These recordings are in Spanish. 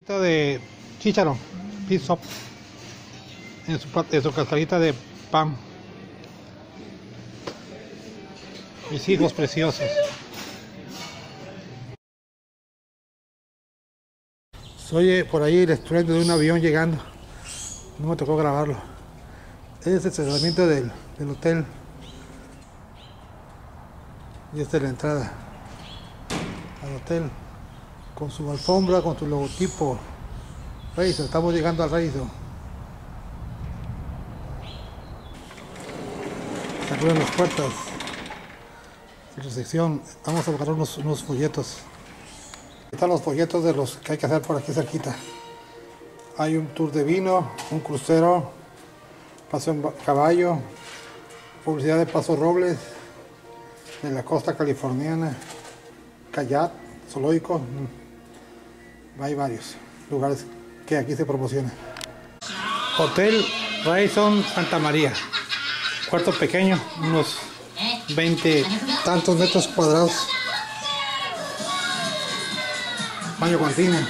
De chícharo, piso en su cascarita de pan. Mis hijos preciosos. Se oye por ahí el estruendo de un avión llegando. No me tocó grabarlo. Es el estacionamiento del hotel. Y esta es la entrada al hotel. Con su alfombra, con su logotipo Radisson. Estamos llegando al Radisson. Se abren las puertas. En recepción. Vamos a buscar unos folletos. Están los folletos de los que hay que hacer por aquí cerquita. Hay un tour de vino, un crucero, paseo en caballo, publicidad de Paso Robles, de la costa californiana, kayak, zoológico. Hay varios lugares que aquí se promocionan. Hotel Radisson Santa María. Cuarto pequeño, unos 20 tantos metros cuadrados. Baño con tina.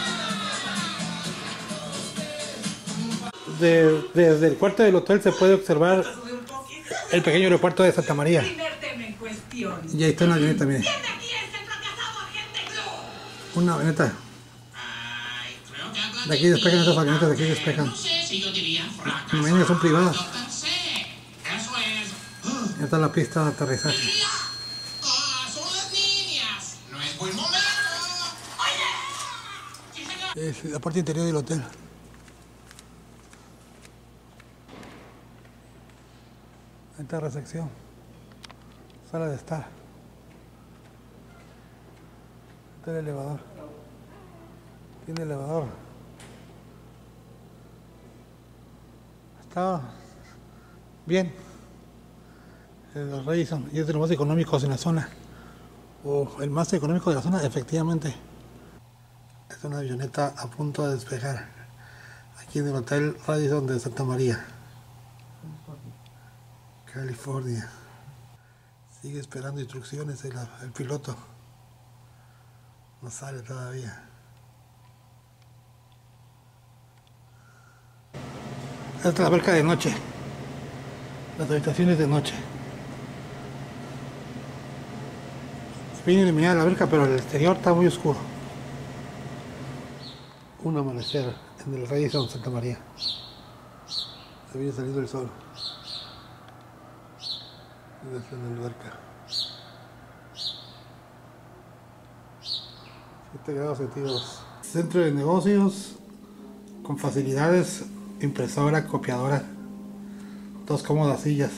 Desde el cuarto del hotel se puede observar el pequeño aeropuerto de Santa María. Y ahí está una avioneta, miren. Una avioneta. De aquí despegan esas avionetas, de aquí despegan. Las son privadas. Esta es la pista de aterrizaje. Es la parte interior del hotel. Esta recepción. Sala de estar. Este es el elevador. Tiene elevador. Está bien. El Radisson y es de los más económicos en la zona. O el más económico de la zona, efectivamente. Es una avioneta a punto de despegar. Aquí en el Hotel Radisson de Santa María, California. Sigue esperando instrucciones el piloto. No sale todavía. Esta es la alberca de noche. Las habitaciones de noche. Bien iluminada la alberca, pero el exterior está muy oscuro. Un amanecer en el Radisson Santa María. Se viene saliendo el sol. Desde la alberca. 7 grados centígrados. Centro de negocios con facilidades, impresora, copiadora, 2 cómodas sillas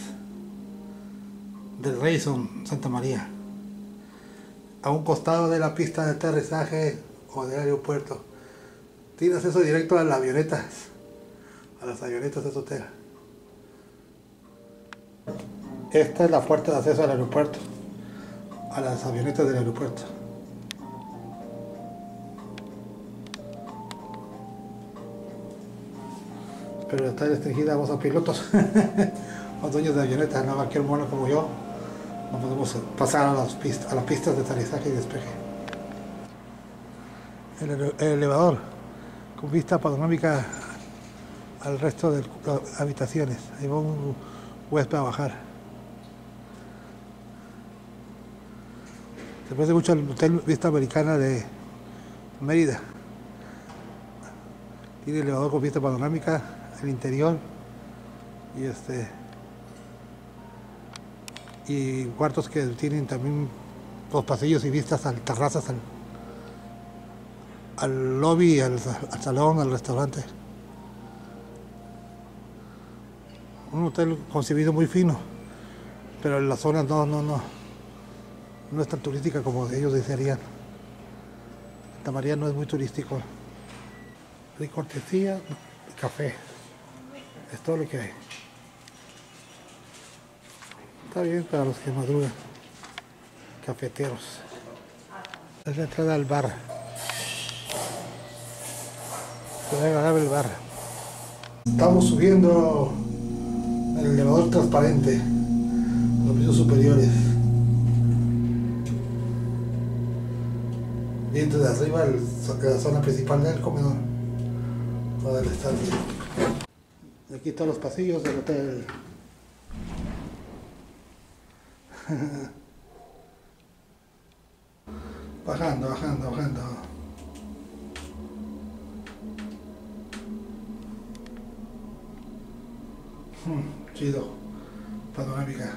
del Radisson Santa María. A un costado de la pista de aterrizaje o del aeropuerto. Tiene acceso directo a las avionetas. A las avionetas de este hotel. Esta es la puerta de acceso al aeropuerto. A las avionetas del aeropuerto. Pero está restringida a pilotos. Los dueños de avionetas, no cualquier mono como yo. No podemos pasar a las pistas de aterrizaje y despegue. El elevador con vista panorámica al resto de las habitaciones. Ahí va un huésped a bajar. Se parece mucho al Hotel Vista Americana de Mérida. Tiene elevador con vista panorámica, el interior y cuartos que tienen también los pasillos y vistas a terrazas, al lobby, al salón, al restaurante. Un hotel concebido muy fino, pero en la zona no es tan turística como ellos desearían. Santa María no es muy turístico. Hay cortesía, café. Es todo lo que hay. Está bien para los que madrugan. Cafeteros. Es la entrada al bar. Es agradable el bar. Estamos subiendo el elevador transparente a los pisos superiores. Viendo de arriba la zona principal del comedor. o del estadio. Aquí están los pasillos del hotel. Bajando, bajando, bajando. Chido. Panorámica.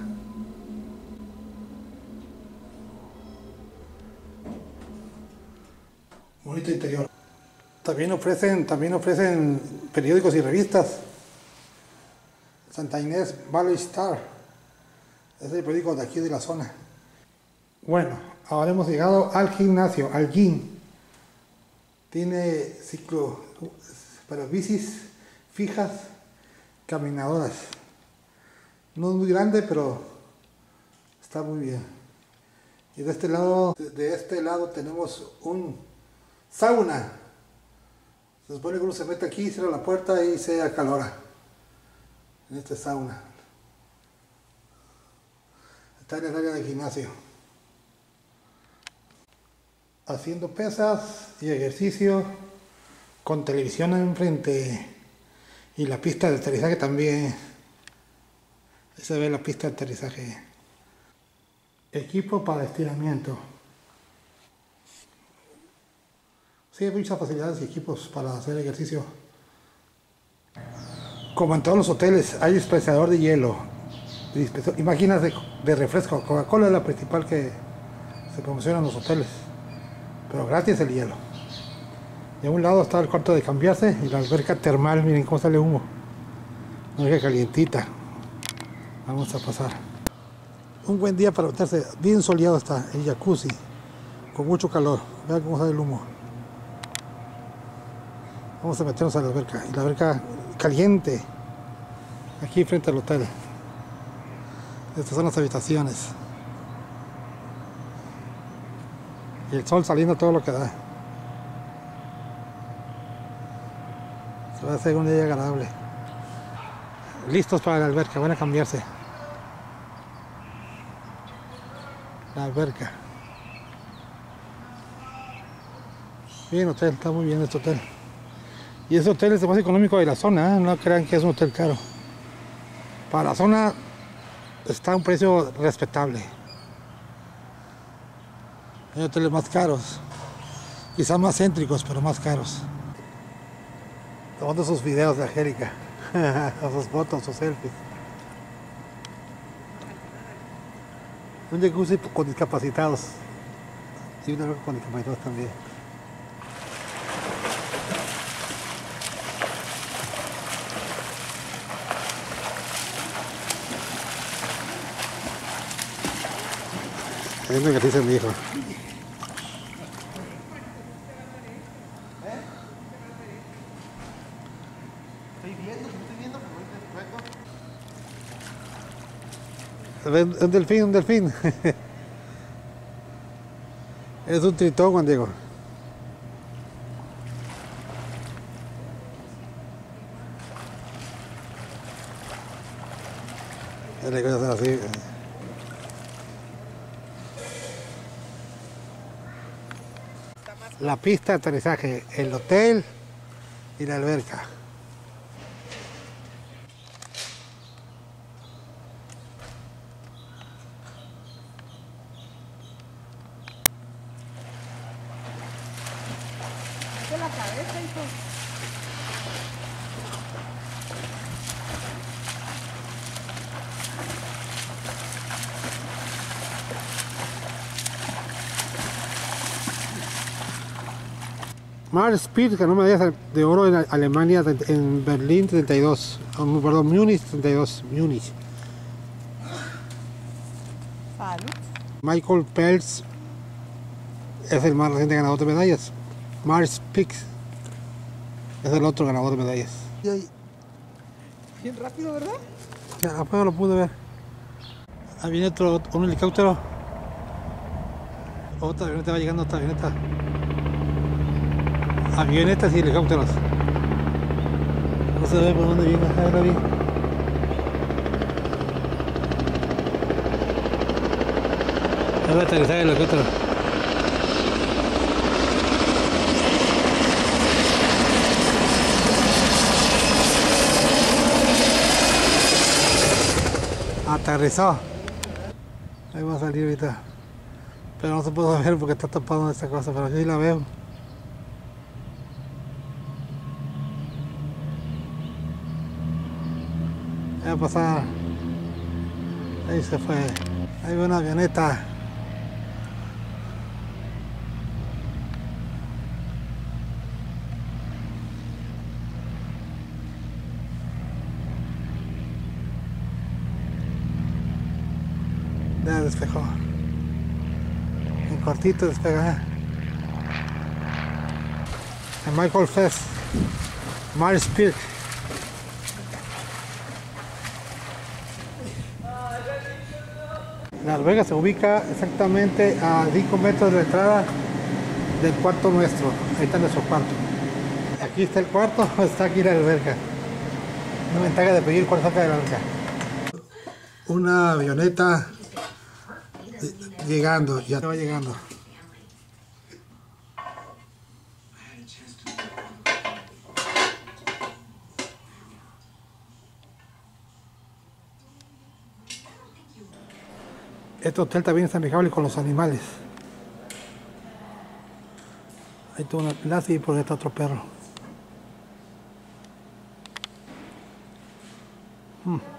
Bonito interior. También ofrecen periódicos y revistas. Santa Inés Valley Star. Es el periódico de aquí de la zona. Bueno, ahora hemos llegado al gimnasio, al gym. Tiene ciclo para bicis fijas, caminadoras. No es muy grande, pero está muy bien. Y de este lado tenemos un sauna. Se supone que uno se mete aquí, cierra la puerta y se acalora en este sauna. Está en el área del gimnasio. Haciendo pesas y ejercicio con televisión enfrente y la pista de aterrizaje también. Ahí se ve la pista de aterrizaje. Equipo para estiramiento. Sí, hay muchas facilidades y equipos para hacer ejercicio. Como en todos los hoteles, hay dispensador de hielo y máquinas de refresco. Coca-Cola es la principal que se promociona en los hoteles, pero gratis el hielo. De un lado está el cuarto de cambiarse y la alberca termal. Miren cómo sale humo. Una alberca calientita. Vamos a pasar. Un buen día para meterse. Bien soleado está el jacuzzi, con mucho calor. Vean cómo sale el humo. Vamos a meternos a la alberca. Y la alberca caliente, aquí frente al hotel. Estas son las habitaciones. Y el sol saliendo todo lo que da. Se va a hacer un día agradable. Listos para la alberca, van a cambiarse. La alberca. Bien hotel, está muy bien este hotel. Y este hotel es el más económico de la zona, ¿eh? No crean que es un hotel caro. Para la zona está a un precio respetable. Hay hoteles más caros, quizás más céntricos, pero más caros. Tomando sus videos de Angélica, sus fotos, sus selfies. Un jacuzzi con discapacitados y una con discapacitados también. Es un ejercicio mi hijo. Un delfín, un delfín. Es un tritón, Juan Diego. Así. La pista de aterrizaje, el hotel y la alberca. De la cabeza, hijo. Mars Speed ganó medallas de oro en Alemania, en Berlín 32, perdón, Múnich 32, Múnich. Salud. Michael Phelps es el más reciente ganador de medallas. Mars Speed es el otro ganador de medallas. Bien rápido, ¿verdad? Ya, afuera lo pude ver. Ahí viene un helicóptero. Otra avioneta, va llegando otra avioneta. Avionetas y helicópteros. No se ve por dónde viene, ahí la vi. Ahí va a aterrizar el helicóptero. Aterrizó. Ahí va a salir ahorita. Pero no se puede ver porque está tapado esta cosa, pero yo sí la veo. Va a pasar. Ahí se fue. Ahí va una avioneta. Ya despejó. En cortito despega. En Michael Fest. Mars Peak. La alberca se ubica exactamente a 5 metros de la entrada del cuarto nuestro. Ahí está nuestro cuarto. Aquí está el cuarto, está aquí la alberca. Una ventaja de pedir cuarto cerca de la alberca. Una avioneta llegando, ya va llegando. Este hotel también es amigable con los animales. Ahí tengo una Lassie y por ahí está otro perro.